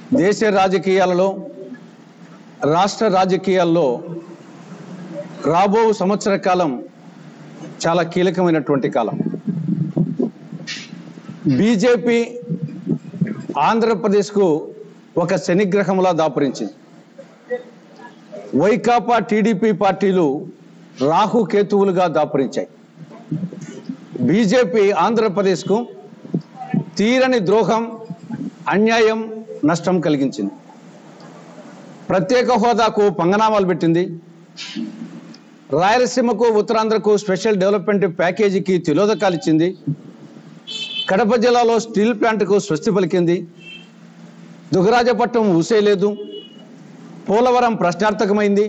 దేశ రాజకీయాలలో రాష్ట్ర రాజకీయాల్లో రాబో సంవత్సర కాలం చాలా కీలకమైనటువంటి కాలం. బీజేపీ ఆంధ్రప్రదేశ్కు ఒక శనిగ్రహంలా దాపురించింది. వైకాపా టీడీపీ పార్టీలు రాహుకేతువులుగా దాపురించాయి. బీజేపీ ఆంధ్రప్రదేశ్కు తీరని ద్రోహం, అన్యాయం, నష్టం కలిగించింది. ప్రత్యేక హోదాకు పంగనామాలు పెట్టింది. రాయలసీమకు ఉత్తరాంధ్రకు స్పెషల్ డెవలప్మెంట్ ప్యాకేజీకి తిలోదకాలు ఇచ్చింది. కడప జిల్లాలో స్టీల్ ప్లాంట్కు స్వస్తి పలికింది. దుగరాజపట్నం ఊసేయలేదు. పోలవరం ప్రశ్నార్థకమైంది.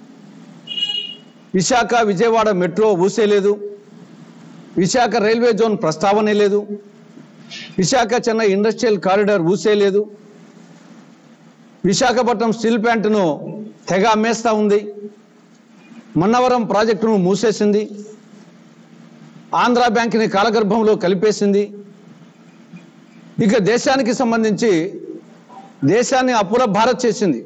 విశాఖ విజయవాడ మెట్రో ఊసేయలేదు. విశాఖ రైల్వే జోన్ ప్రస్తావనే లేదు. విశాఖ చెన్నై ఇండస్ట్రియల్ కారిడార్ ఊసేయలేదు. విశాఖపట్నం స్టీల్ ప్లాంట్ను తెగ అమ్మేస్తూ ఉంది. మన్నవరం ప్రాజెక్టును మూసేసింది. ఆంధ్ర బ్యాంక్ని కాలగర్భంలో కలిపేసింది. ఇక దేశానికి సంబంధించి దేశాన్ని అప్పుల భారత్ చేసింది.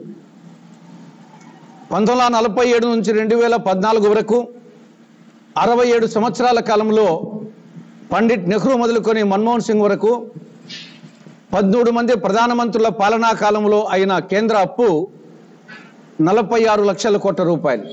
1947 నుంచి 2014 వరకు 67 సంవత్సరాల కాలంలో పండిట్ నెహ్రూ మొదలుకొని మన్మోహన్ సింగ్ వరకు 13 మంది ప్రధానమంత్రుల పాలనా కాలంలో అయిన కేంద్ర అప్పు 46 లక్షల కోట్ల రూపాయలు.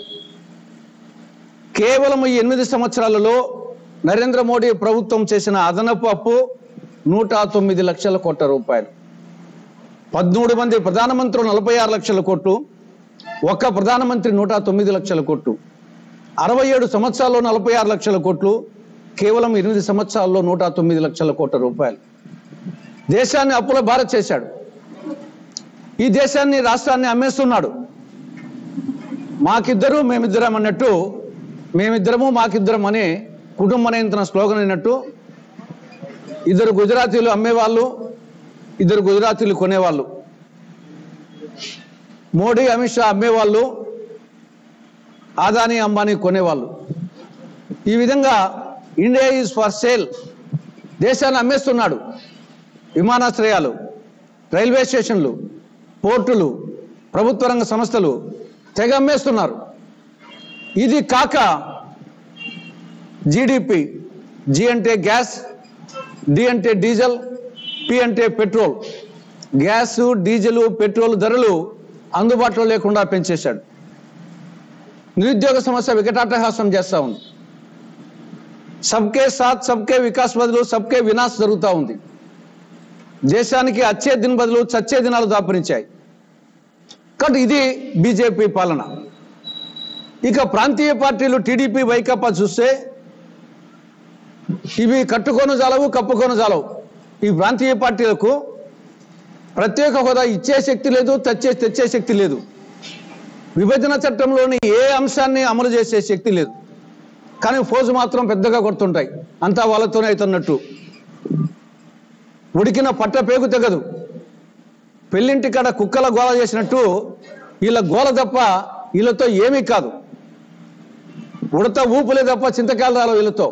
కేవలం ఈ 8 సంవత్సరాలలో నరేంద్ర మోడీ ప్రభుత్వం చేసిన అదనపు అప్పు 109 లక్షల కోట్ల రూపాయలు. 13 మంది ప్రధానమంత్రులు 46 లక్షల కోట్లు, ఒక్క ప్రధానమంత్రి 109 లక్షల కోట్లు. 67 సంవత్సరాల్లో 46 లక్షల కోట్లు, కేవలం 8 సంవత్సరాల్లో 109 లక్షల కోట్ల రూపాయలు. దేశాన్ని అప్పుల భారత్ చేశాడు. ఈ దేశాన్ని, రాష్ట్రాన్ని అమ్మేస్తున్నాడు. మాకిద్దరు మేమిద్దరం అన్నట్టు, మేమిద్దరము మాకిద్దరం అనే కుటుంబ నియంత్రణ స్లోగన్ అయినట్టు, ఇద్దరు గుజరాతీలు అమ్మేవాళ్ళు, ఇద్దరు గుజరాతీలు కొనేవాళ్ళు. మోడీ అమిత్ షా అమ్మేవాళ్ళు, ఆదానీ అంబానీ కొనేవాళ్ళు. ఈ విధంగా ఇండియా ఈజ్ ఫర్ సేల్, దేశాన్ని అమ్మేస్తున్నాడు. విమానాశ్రయాలు, రైల్వే స్టేషన్లు, పోర్టులు, ప్రభుత్వ రంగ సంస్థలు తెగ అమ్మేస్తున్నారు. ఇది కాక జీడిపి, జి అంటే గ్యాస్, డి అంటే డీజిల్, పి అంటే పెట్రోల్. గ్యాసు, డీజిల్, పెట్రోల్ ధరలు అందుబాటులో లేకుండా పెంచేశాడు. నిరుద్యోగ సమస్య వికటాటహాసం చేస్తూ ఉంది. సబ్కే సాత్ సబ్కే వికాస్ బదులు సబ్కే వినాశ్ జరుగుతూ ఉంది. దేశానికి వచ్చే దిన బదులు చచ్చే దినాలు దాపురించాయి. కాబట్టి ఇది బీజేపీ పాలన. ఇక ప్రాంతీయ పార్టీలు టీడీపీ, వైకాపా చూస్తే ఇవి కట్టుకోను జాలవు, కప్పుకోను జాలవు. ఈ ప్రాంతీయ పార్టీలకు ప్రత్యేక హోదా ఇచ్చే శక్తి లేదు, తెచ్చే శక్తి లేదు. విభజన చట్టంలోని ఏ అంశాన్ని అమలు చేసే శక్తి లేదు. కానీ ఫోజు మాత్రం పెద్దగా కొడుతుంటాయి. అంతా వాళ్ళతోనే అవుతున్నట్టు. ఉడికిన పట్ట పేగు తెగదు. పెళ్ళింటి కాడ కుక్కల గోల చేసినట్టు వీళ్ళ గోల తప్ప వీళ్ళతో ఏమీ కాదు. ఉడత ఊపులే తప్ప చింతకాయలు రాలు వీళ్ళతో.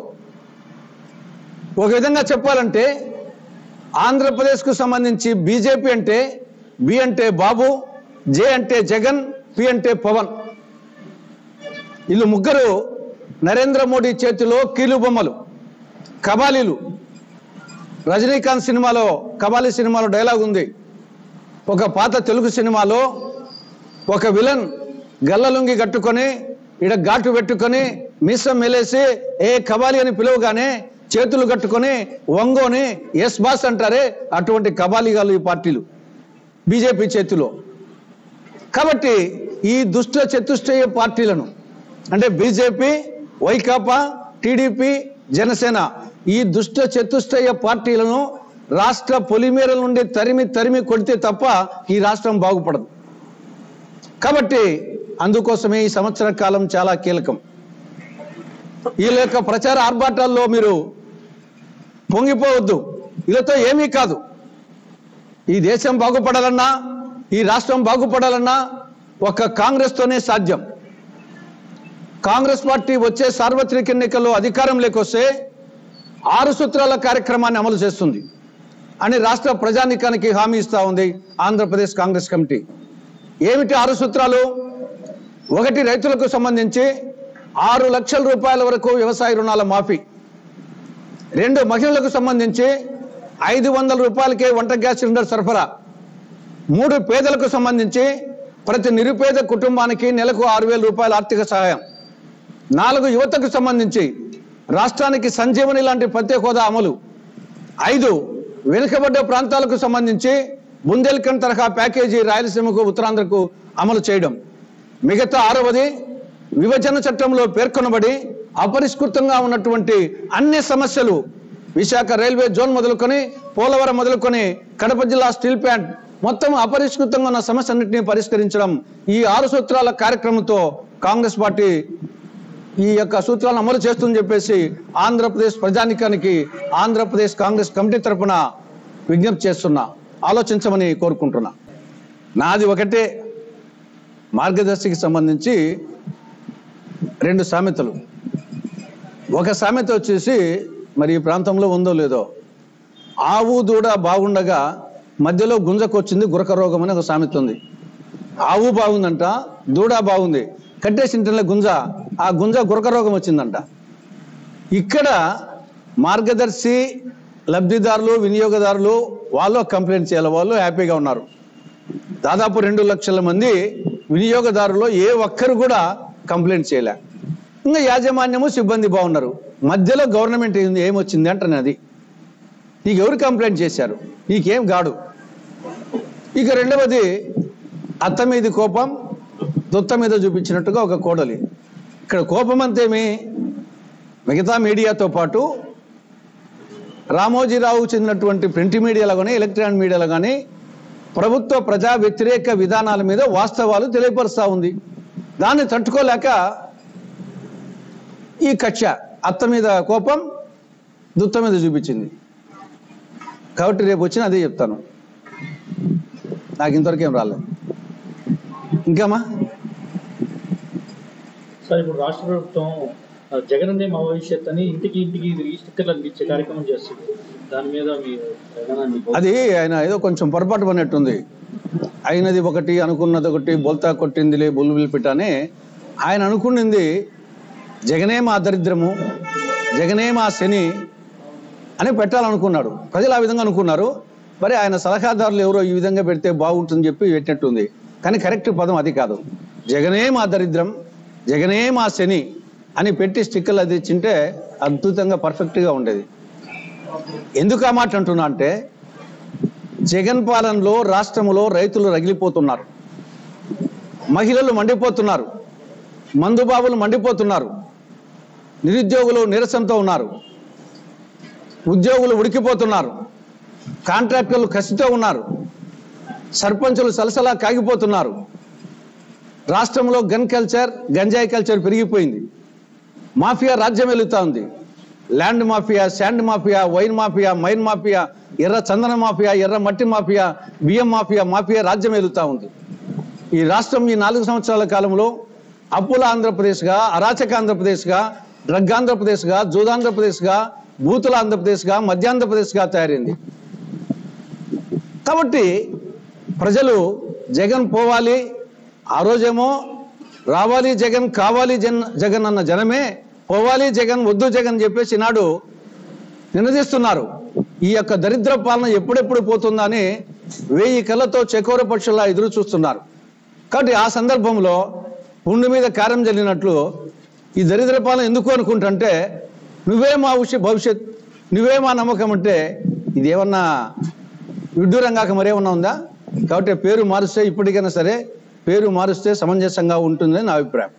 ఒక విధంగా చెప్పాలంటే ఆంధ్రప్రదేశ్కు సంబంధించి బీజేపీ అంటే బి అంటే బాబు, జే అంటే జగన్, పి అంటే పవన్. వీళ్ళు ముగ్గురు నరేంద్ర మోడీ చేతిలో కీలుబొమ్మలు, కబాలీలు. రజనీకాంత్ సినిమాలో, కబాలీ సినిమాలో డైలాగ్ ఉంది. ఒక పాత తెలుగు సినిమాలో ఒక విలన్ గల్లలుంగి కట్టుకొని ఇడ ఘాటు పెట్టుకొని మీసం మెలేసి ఏ కబాలి అని పిలువగానే చేతులు కట్టుకొని వంగోని ఎస్ బాస్ అంటారే, అటువంటి కబాలీగాలు ఈ పార్టీలు బీజేపీ చేతిలో. కాబట్టి ఈ దుష్ట చతుష్టయ పార్టీలను అంటే బీజేపీ, వైకాపా, టీడీపీ, జనసేన, ఈ దుష్ట చతుష్టయ పార్టీలను రాష్ట్ర పొలిమేరల నుండి తరిమి కొడితే తప్ప ఈ రాష్ట్రం బాగుపడదు. కాబట్టి అందుకోసమే ఈ సంవత్సర కాలం చాలా కీలకం. వీళ్ళ యొక్క ప్రచార ఆర్భాటాల్లో మీరు పొంగిపోవద్దు. వీళ్ళతో ఏమీ కాదు. ఈ దేశం బాగుపడాలన్నా, ఈ రాష్ట్రం బాగుపడాలన్నా ఒక కాంగ్రెస్తోనే సాధ్యం. కాంగ్రెస్ పార్టీ వచ్చే సార్వత్రిక ఎన్నికల్లో అధికారం లేకొస్తే 6 సూత్రాల కార్యక్రమాన్ని అమలు చేస్తుంది. అని రాష్ట్ర ప్రజానీకానికి హామీ ఇస్తా ఉంది ఆంధ్రప్రదేశ్ కాంగ్రెస్ కమిటీ. ఏమిటి 6 సూత్రాలు? 1, రైతులకు సంబంధించి 6 లక్షల రూపాయల వరకు వ్యవసాయ రుణాల మాఫీ. 2, మహిళలకు సంబంధించి 500 రూపాయలకే వంట గ్యాస్ సిలిండర్ సరఫరా. 3, పేదలకు సంబంధించి ప్రతి నిరుపేద కుటుంబానికి నెలకు 6,000 రూపాయల ఆర్థిక సహాయం. 4, యువతకు సంబంధించి రాష్ట్రానికి సంజీవని లాంటి ప్రత్యేక హోదా అమలు. 5, వెనుకబడ్డ ప్రాంతాలకు సంబంధించి బుందేల్ఖండ్ తరహా ప్యాకేజీ రాయలసీమకు ఉత్తరాంధ్రకు అమలు చేయడం. మిగతా 6వది, విభజన చట్టంలో పేర్కొనబడి అపరిష్కృతంగా ఉన్నటువంటి అన్ని సమస్యలు, విశాఖ రైల్వే జోన్ మొదలుకొని పోలవరం మొదలుకొని కడప జిల్లా స్టీల్ ప్లాంట్ మొత్తం అపరిష్కృతంగా ఉన్న సమస్యన్నింటినీ పరిష్కరించడం. ఈ 6 సూత్రాల కార్యక్రమంతో కాంగ్రెస్ పార్టీ ఈ యొక్క సూత్రాలను అమలు చేస్తుందని చెప్పేసి ఆంధ్రప్రదేశ్ ప్రజానీకానికి ఆంధ్రప్రదేశ్ కాంగ్రెస్ కమిటీ తరఫున విజ్ఞప్తి చేస్తున్నా, ఆలోచించమని కోరుకుంటున్నా. నాది ఒకటే, మార్గదర్శికి సంబంధించి 2 సామెతలు. ఒక సామెత వచ్చేసి మరి ఈ ప్రాంతంలో ఉందో లేదో, ఆవు దూడ బాగుండగా మధ్యలో గుంజకొచ్చింది గురక రోగం అని ఒక సామెత ఉంది. ఆవు బాగుందంట, దూడ బాగుంది, కట్టేసింటే గుంజ, ఆ గుంజ గురక రోగం వచ్చిందంట. ఇక్కడ మార్గదర్శి లబ్ధిదారులు వినియోగదారులు వాళ్ళు కంప్లైంట్ చేయాలి, వాళ్ళు హ్యాపీగా ఉన్నారు. దాదాపు 2 లక్షల మంది వినియోగదారులు ఏ ఒక్కరు కూడా కంప్లైంట్ చేయలే. ఇంకా యాజమాన్యము సిబ్బంది బాగున్నారు, మధ్యలో గవర్నమెంట్ ఏమొచ్చింది అంటాను. అది నీకు ఎవరు కంప్లైంట్ చేశారు? నీకేం గాడు. ఇక 2వది, అత్త మీద కోపం దొత్త మీద చూపించినట్టుగా ఒక కోడలి. ఇక్కడ కోపం అంతేమి, మిగతా మీడియాతో పాటు రామోజీరావు చెందినటువంటి ప్రింట్ మీడియాలో కానీ ఎలక్ట్రానిక్ మీడియాలో కానీ ప్రభుత్వ ప్రజా వ్యతిరేక విధానాల మీద వాస్తవాలు తెలియపరుస్తూ ఉంది. దాన్ని తట్టుకోలేక ఈ కక్ష అత్త మీద కోపం దుత్త మీద చూపించింది. కాబట్టి రేపు వచ్చిన అదే చెప్తాను. నాకు ఇంతవరకు ఏం రాలేదు. ఇంకామా సార్, ఇప్పుడు రాష్ట్ర ప్రభుత్వం జగనన్నే మా భవిష్యత్ అని ఇంటికి తిరిగి స్టిక్కర్లు అందించే కార్యక్రమం చేస్తుంది. దాని మీద అది ఆయన ఏదో కొంచెం పొరపాటు పడినట్టుంది. అయినది ఒకటి, అనుకున్నది ఒకటి, బొల్తా కొట్టిందిలే బుల్బుల్ పిట్టానే. ఆయన అనుకున్నది జగనే మా దరిద్రము, జగనే మా శని అని పెట్టాలనుకున్నాడు. ప్రజలు ఆ విధంగా అనుకున్నారు. మరి ఆయన సలహాదారులు ఎవరో ఈ విధంగా పెడితే బాగుంటుందని చెప్పి పెట్టినట్టుంది. కానీ కరెక్ట్ పదం అది కాదు. జగనే మా దరిద్రం, జగనే మా శని అని పెట్టి స్టిక్కర్లు అది ఇచ్చింటే అద్భుతంగా పర్ఫెక్ట్గా ఉండేది. ఎందుకు ఆ మాట అంటున్నా అంటే, జగన్ పాలనలో రాష్ట్రంలో రైతులు రగిలిపోతున్నారు, మహిళలు మండిపోతున్నారు, మందుబాబులు మండిపోతున్నారు, నిరుద్యోగులు నీరసంతో ఉన్నారు, ఉద్యోగులు ఉడికిపోతున్నారు, కాంట్రాక్టర్లు కసితో ఉన్నారు, సర్పంచులు సలసలా కాగిపోతున్నారు. రాష్ట్రంలో గన్ కల్చర్, గంజాయి కల్చర్ పెరిగిపోయింది. మాఫియా రాజ్యం వెలుగుతా ఉంది. Land mafia, sand mafia, wine mafia, mine mafia, ఎర్ర చందన మాఫియా, ఎర్ర మట్టి మాఫియా, బియ్యం మాఫియా రాజ్యం వెలుగుతా ఉంది. ఈ రాష్ట్రం ఈ 4 సంవత్సరాల కాలంలో అప్పుల ఆంధ్రప్రదేశ్గా, అరాచక ఆంధ్రప్రదేశ్గా, డ్రగ్ ఆంధ్రప్రదేశ్గా, జూదాంధ్రప్రదేశ్గా, బూతుల ఆంధ్రప్రదేశ్గా, మధ్యాంధ్రప్రదేశ్గా తయారైంది. కాబట్టి ప్రజలు జగన్ పోవాలి, ఆ రోజేమో రావాలి జగన్, కావాలి జగన్ అన్న జనమే పోవాలి జగన్, వద్దు జగన్ చెప్పేసి నాడు నినదిస్తున్నారు. ఈ యొక్క దరిద్ర పాలన ఎప్పుడెప్పుడు పోతుందని 1000 కళ్ళతో చకోర పక్షుల్లా ఎదురు చూస్తున్నారు. కాబట్టి ఆ సందర్భంలో పుండు మీద కారం జల్లినట్లు ఈ దరిద్ర పాలన ఎందుకు అనుకుంటుంటే, నువ్వే మా భవిష్యత్, నువ్వే మా నమ్మకం అంటే ఇదేమన్నా విడ్డూరంగాక మరేమన్నా ఉందా? కాబట్టి పేరు మారుస్తే, ఇప్పటికైనా సరే పేరు మారుస్తే సమంజసంగా ఉంటుందని నా అభిప్రాయం.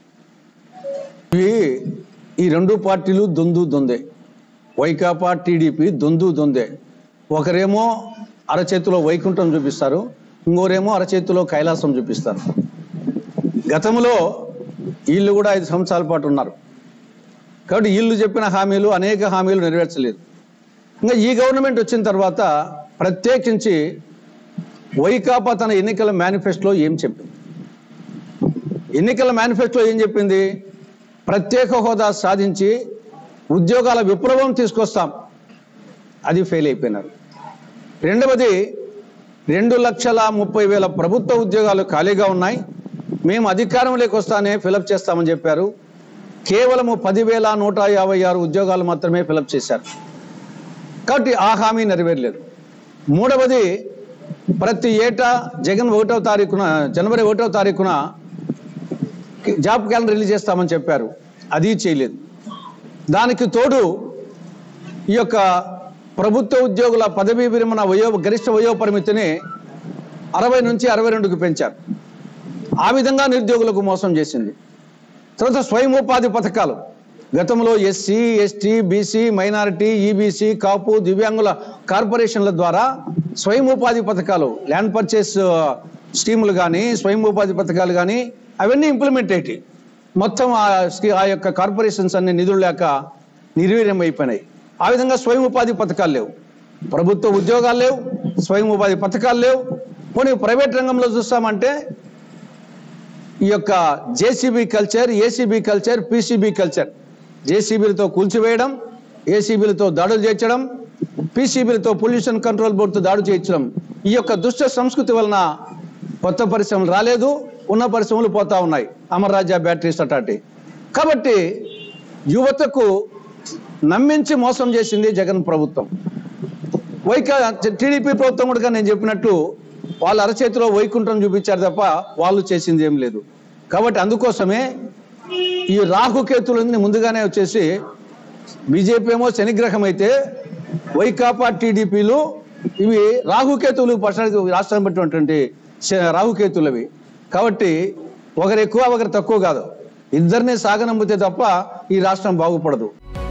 ఈ 2 పార్టీలు దొందే, వైకాపా టీడీపీ దొందే. ఒకరేమో అరచేతిలో వైకుంఠం చూపిస్తారు, ఇంకోరేమో అరచేతిలో కైలాసం చూపిస్తారు. గతంలో వీళ్ళు కూడా 5 సంవత్సరాల పాటు ఉన్నారు. కాబట్టి వీళ్ళు చెప్పిన హామీలు, అనేక హామీలు నెరవేర్చలేదు. ఇంకా ఈ గవర్నమెంట్ వచ్చిన తర్వాత ప్రత్యేకించి వైకాపా తన ఎన్నికల మేనిఫెస్టోలో ఏం చెప్పింది? ఎన్నికల మేనిఫెస్టోలో ఏం చెప్పింది? ప్రత్యేక హోదా సాధించి ఉద్యోగాల విప్లవం తీసుకొస్తాం. అది ఫెయిల్ అయిపోయినారు. రెండవది 2,30,000 ప్రభుత్వ ఉద్యోగాలు ఖాళీగా ఉన్నాయి. మేము అధికారంలోకి వస్తానే ఫిలప్ చేస్తామని చెప్పారు. కేవలము 10,156 ఉద్యోగాలు మాత్రమే ఫిలప్ చేశారు. కాబట్టి ఆ హామీ నెరవేరలేదు. మూడవది, ప్రతి ఏటా జగన్ జనవరి 1వ తారీఖున జాబ్ క్యాలెండర్ రిలీజ్ చేస్తామని చెప్పారు. అది చేయలేదు. దానికి తోడు ఈ యొక్క ప్రభుత్వ ఉద్యోగుల పదవీ విరమణ గరిష్ట వయో పరిమితిని 60 నుంచి 62కు పెంచారు. ఆ విధంగా నిరుద్యోగులకు మోసం చేసింది. తర్వాత స్వయం ఉపాధి పథకాలు, గతంలో SC, ST, BC, minority, EBC, Kapu, దివ్యాంగుల కార్పొరేషన్ల ద్వారా స్వయం ఉపాధి పథకాలు, ల్యాండ్ పర్చేస్ స్కీములు కానీ, స్వయం ఉపాధి పథకాలు కానీ అవన్నీ ఇంప్లిమెంట్ అయ్యి మొత్తం ఆ యొక్క కార్పొరేషన్స్ అన్ని నిధులు లేక నిర్వీర్యం అయిపోయినాయి. ఆ విధంగా స్వయం ఉపాధి పథకాలు లేవు, ప్రభుత్వ ఉద్యోగాలు లేవు, స్వయం ఉపాధి పథకాలు లేవు. పోనీ ప్రైవేట్ రంగంలో చూస్తామంటే ఈ యొక్క JCB culture, ACB culture, PCB culture, జేసీబీలతో కూల్చివేయడం, ఏసీబీలతో దాడులు చేయించడం, పీసీబీలతో పొల్యూషన్ కంట్రోల్ బోర్డుతో దాడులు చేయించడం, ఈ యొక్క దుష్ట సంస్కృతి వలన కొత్త పరిశ్రమలు రాలేదు, ఉన్న పరిశ్రమలు పోతా ఉన్నాయి. అమర్రాజ్య బ్యాటరీస్ అటాటి. కాబట్టి యువతకు నమ్మించి మోసం చేసింది జగన్ ప్రభుత్వం. టీడీపీ ప్రభుత్వం కూడా నేను చెప్పినట్టు వాళ్ళ అరచేతిలో వైకుంఠం చూపించారు తప్ప వాళ్ళు చేసింది ఏం లేదు. కాబట్టి అందుకోసమే ఈ రాహుకేతులని ముందుగానే వచ్చేసి బీజేపీ ఏమో శనిగ్రహం అయితే వైకాపా టీడీపీలు ఇవి రాహుకేతువులు రాష్ట్రాన్ని బట్టినటువంటి రాహుకేతువులవి. కాబట్టి ఒకరు ఎక్కువ ఒకరు తక్కువ కాదు, ఇద్దరిని సాగనంపితే తప్ప ఈ రాష్ట్రం బాగుపడదు.